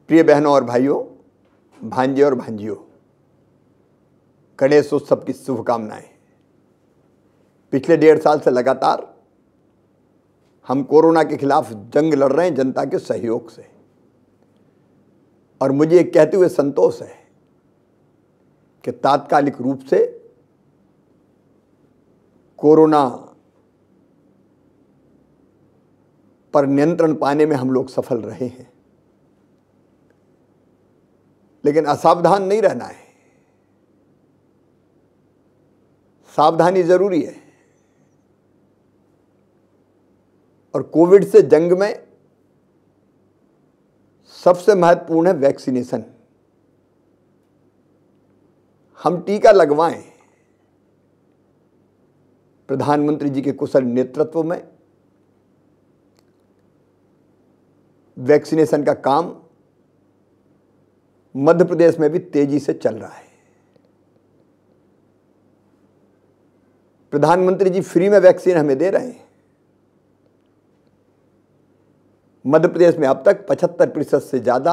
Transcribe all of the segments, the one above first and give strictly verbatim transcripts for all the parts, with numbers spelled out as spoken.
प्रिय बहनों और भाइयों, भांजे और भांजियों, गणेश उत्सव की शुभकामनाएं। पिछले डेढ़ साल से लगातार हम कोरोना के खिलाफ जंग लड़ रहे हैं जनता के सहयोग से, और मुझे ये कहते हुए संतोष है कि तात्कालिक रूप से कोरोना पर नियंत्रण पाने में हम लोग सफल रहे हैं। लेकिन असावधान नहीं रहना है, सावधानी जरूरी है। और कोविड से जंग में सबसे महत्वपूर्ण है वैक्सीनेशन। हम टीका लगवाएं। प्रधानमंत्री जी के कुशल नेतृत्व में वैक्सीनेशन का काम मध्य प्रदेश में भी तेजी से चल रहा है। प्रधानमंत्री जी फ्री में वैक्सीन हमें दे रहे हैं। मध्य प्रदेश में अब तक पचहत्तर प्रतिशत से ज्यादा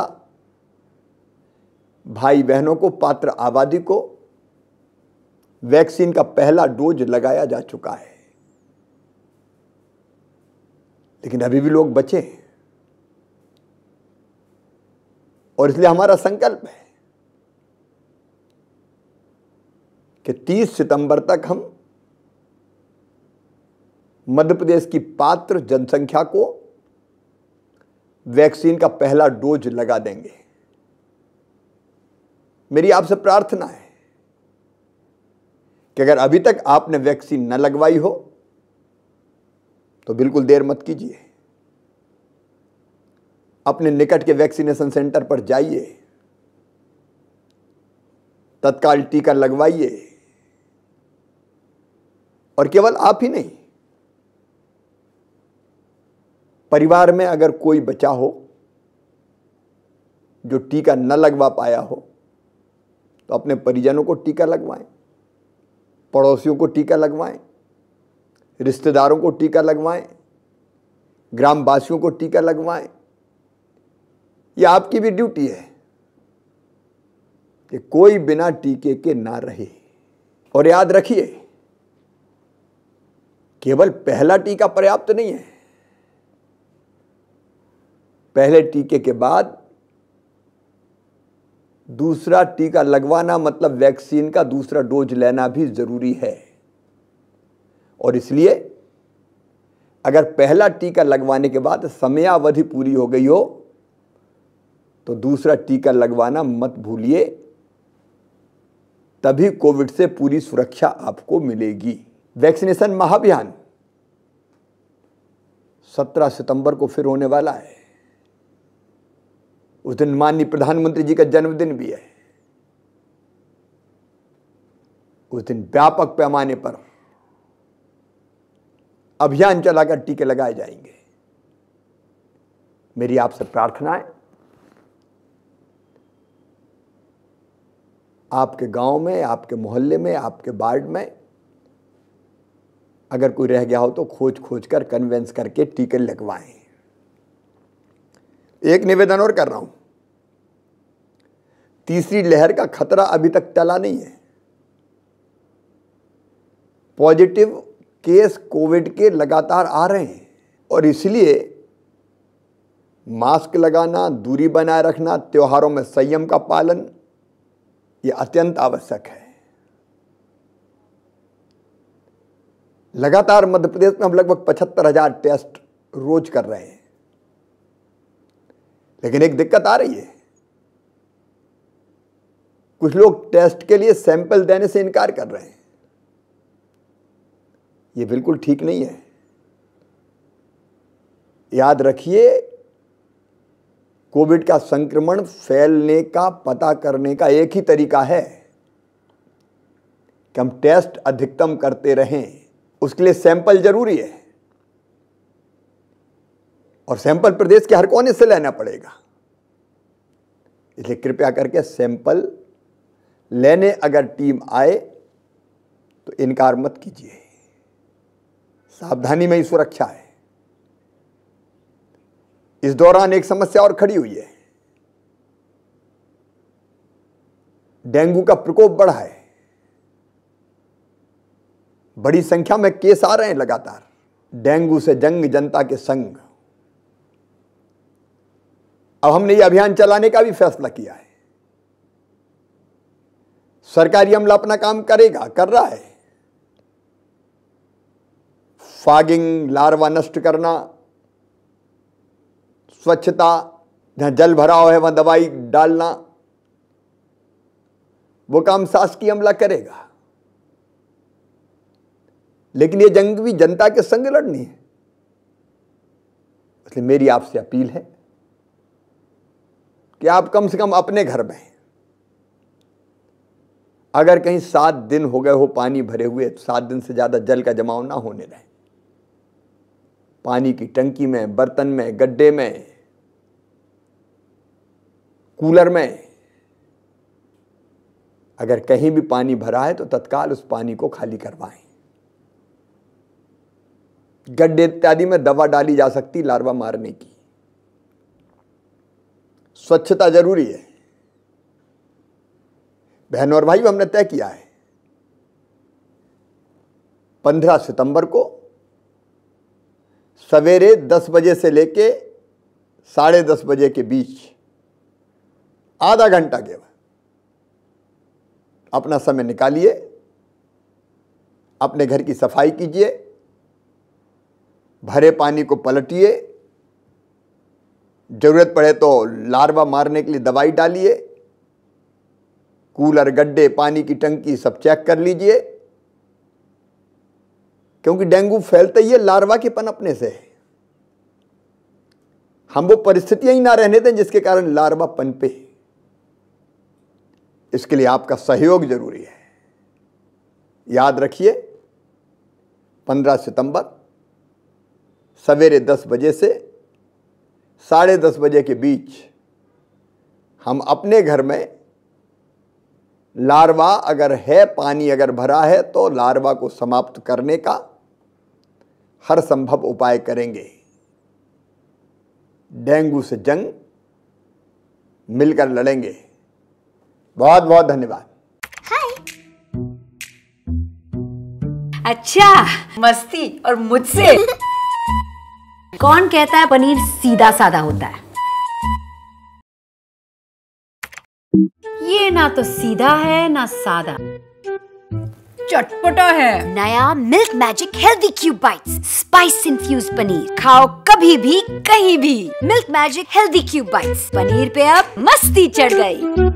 भाई बहनों को, पात्र आबादी को वैक्सीन का पहला डोज लगाया जा चुका है। लेकिन अभी भी लोग बचे हैं, और इसलिए हमारा संकल्प है कि तीस सितंबर तक हम मध्य प्रदेश की पात्र जनसंख्या को वैक्सीन का पहला डोज लगा देंगे। मेरी आपसे प्रार्थना है कि अगर अभी तक आपने वैक्सीन न लगवाई हो तो बिल्कुल देर मत कीजिए। अपने निकट के वैक्सीनेशन सेंटर पर जाइए, तत्काल टीका लगवाइए। और केवल आप ही नहीं, परिवार में अगर कोई बचा हो जो टीका न लगवा पाया हो तो अपने परिजनों को टीका लगवाएं, पड़ोसियों को टीका लगवाएं, रिश्तेदारों को टीका लगवाएं, ग्रामवासियों को टीका लगवाएं। यह आपकी भी ड्यूटी है कि कोई बिना टीके के ना रहे। और याद रखिए, केवल पहला टीका पर्याप्त नहीं है। पहले टीके के बाद दूसरा टीका लगवाना मतलब वैक्सीन का दूसरा डोज लेना भी जरूरी है। और इसलिए अगर पहला टीका लगवाने के बाद समयावधि पूरी हो गई हो तो दूसरा टीका लगवाना मत भूलिए, तभी कोविड से पूरी सुरक्षा आपको मिलेगी। वैक्सीनेशन महाअभियान सत्रह सितंबर को फिर होने वाला है। उस दिन माननीय प्रधानमंत्री जी का जन्मदिन भी है। उस दिन व्यापक पैमाने पर अभियान चलाकर टीके लगाए जाएंगे। मेरी आपसे प्रार्थना है, आपके गांव में, आपके मोहल्ले में, आपके वार्ड में अगर कोई रह गया हो तो खोज खोज कर कन्वेंस करके टीके लगवाएं। एक निवेदन और कर रहा हूं, तीसरी लहर का खतरा अभी तक टला नहीं है। पॉजिटिव केस कोविड के लगातार आ रहे हैं, और इसलिए मास्क लगाना, दूरी बनाए रखना, त्योहारों में संयम का पालन ये अत्यंत आवश्यक है। लगातार मध्य प्रदेश में हम लगभग पचहत्तर हजार टेस्ट रोज कर रहे हैं। लेकिन एक दिक्कत आ रही है, कुछ लोग टेस्ट के लिए सैंपल देने से इनकार कर रहे हैं। ये बिल्कुल ठीक नहीं है। याद रखिए, कोविड का संक्रमण फैलने का पता करने का एक ही तरीका है कि हम टेस्ट अधिकतम करते रहें। उसके लिए सैंपल जरूरी है, और सैंपल प्रदेश के हर कोने से लेना पड़ेगा। इसलिए कृपया करके सैंपल लेने अगर टीम आए तो इनकार मत कीजिए। सावधानी में ही सुरक्षा है। इस दौरान एक समस्या और खड़ी हुई है। डेंगू का प्रकोप बढ़ा है, बड़ी संख्या में केस आ रहे हैं लगातार। डेंगू से जंग, जनता के संग। अब हमने ये अभियान चलाने का भी फैसला किया है। सरकारी अमला अपना काम करेगा, कर रहा है। फॉगिंग, लार्वा नष्ट करना, स्वच्छता, जहां जल भराव है वहां दवाई डालना, वो काम शासकीय अमला करेगा। लेकिन ये जंग भी जनता के संग लड़नी है। इसलिए मेरी आपसे अपील है कि आप कम से कम अपने घर में, अगर कहीं सात दिन हो गए हो पानी भरे हुए, तो सात दिन से ज्यादा जल का जमाव ना होने दें। पानी की टंकी में, बर्तन में, गड्ढे में, कूलर में अगर कहीं भी पानी भरा है तो तत्काल उस पानी को खाली करवाएं। गड्ढे इत्यादि में दवा डाली जा सकती लार्वा मारने की। स्वच्छता जरूरी है। बहनों और भाइयों, हमने तय किया है पंद्रह सितंबर को सवेरे दस बजे से लेके साढ़े दस बजे के बीच आधा घंटा केवल अपना समय निकालिए, अपने घर की सफाई कीजिए, भरे पानी को पलटिए, जरूरत पड़े तो लार्वा मारने के लिए दवाई डालिए, कूलर, गड्ढे, पानी की टंकी सब चेक कर लीजिए, क्योंकि डेंगू फैलता ही है लार्वा के पनपने से। हम वो परिस्थितियां ही ना रहने दें जिसके कारण लार्वा पनपे। इसके लिए आपका सहयोग जरूरी है। याद रखिए, पंद्रह सितंबर सवेरे दस बजे से साढ़े दस बजे के बीच हम अपने घर में लार्वा अगर है, पानी अगर भरा है, तो लार्वा को समाप्त करने का हर संभव उपाय करेंगे। डेंगू से जंग मिलकर लड़ेंगे। बहुत बहुत धन्यवाद। हाय। अच्छा, मस्ती और मुझसे। कौन कहता है पनीर सीधा साधा होता है? ये ना तो सीधा है ना सादा, चटपटा है। नया milk magic healthy cube bites, spice infuse paneer. खाओ कभी भी कहीं भी। Milk magic healthy cube bites, paneer पे अब मस्ती चढ़ गई।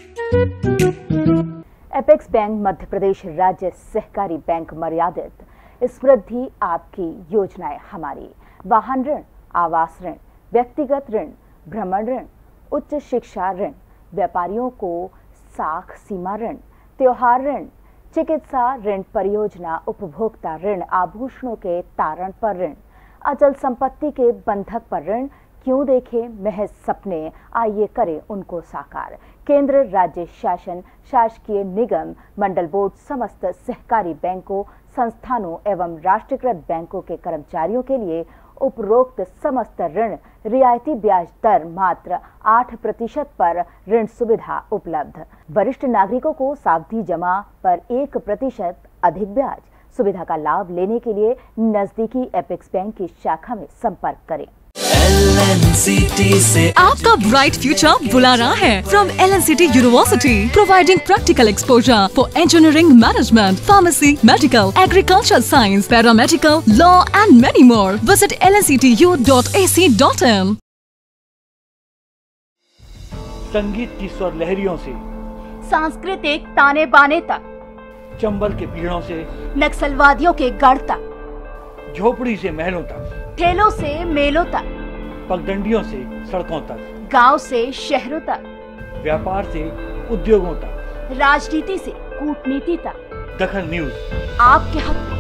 एपेक्स बैंक मध्य प्रदेश राज्य सहकारी बैंक मर्यादित, समृद्धि आपकी, योजनाएं हमारी। वाहन ऋण, आवास ऋण, व्यक्तिगत ऋण, भ्रमण ऋण, उच्च शिक्षा ऋण, व्यापारियों को साख सीमा ऋण, त्योहार ऋण, चिकित्सा ऋण, परियोजना उपभोक्ता ऋण, आभूषणों के तारण पर ऋण, अचल संपत्ति के बंधक पर ऋण। क्यों देखें महज सपने, आइए करें उनको साकार। केंद्र, राज्य शासन, शासकीय निगम, मंडल बोर्ड, समस्त सहकारी बैंकों, संस्थानों एवं राष्ट्रीयकृत बैंकों के कर्मचारियों के लिए उपरोक्त समस्त ऋण रियायती ब्याज दर मात्र आठ प्रतिशत पर ऋण सुविधा उपलब्ध। वरिष्ठ नागरिकों को सावधि जमा पर एक प्रतिशत अधिक ब्याज। सुविधा का लाभ लेने के लिए नजदीकी एपेक्स बैंक की शाखा में संपर्क करें। एल एन सी टी से आपका ब्राइट फ्यूचर बुला रहा है from L N C T university, providing practical exposure for engineering, management, pharmacy, medical, agriculture science, paramedical, law and many more. Visit L N C T U dot A C dot in. संगीत की स्वर लहरियों से सांस्कृतिक ताने बाने तक, चंबल के पीड़ों से नक्सलवादियों के गढ़ तक, झोपड़ी से महलों तक, ठेलों से मेलों तक, पगडंडियों से सड़कों तक, गांव से शहरों तक, व्यापार से उद्योगों तक, राजनीति से कूटनीति तक, दखल न्यूज आपके हक में।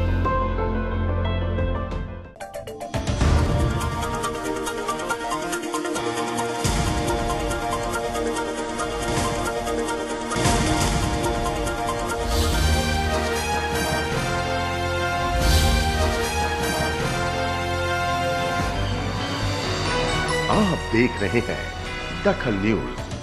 आप देख रहे हैं दखल न्यूज।